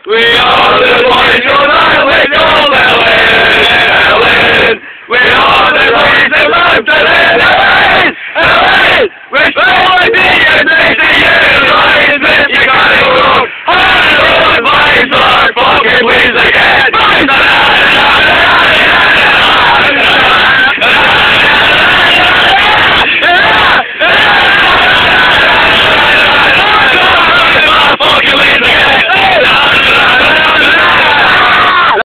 We are the boys unite with your Ellen. We are the boys that love to live.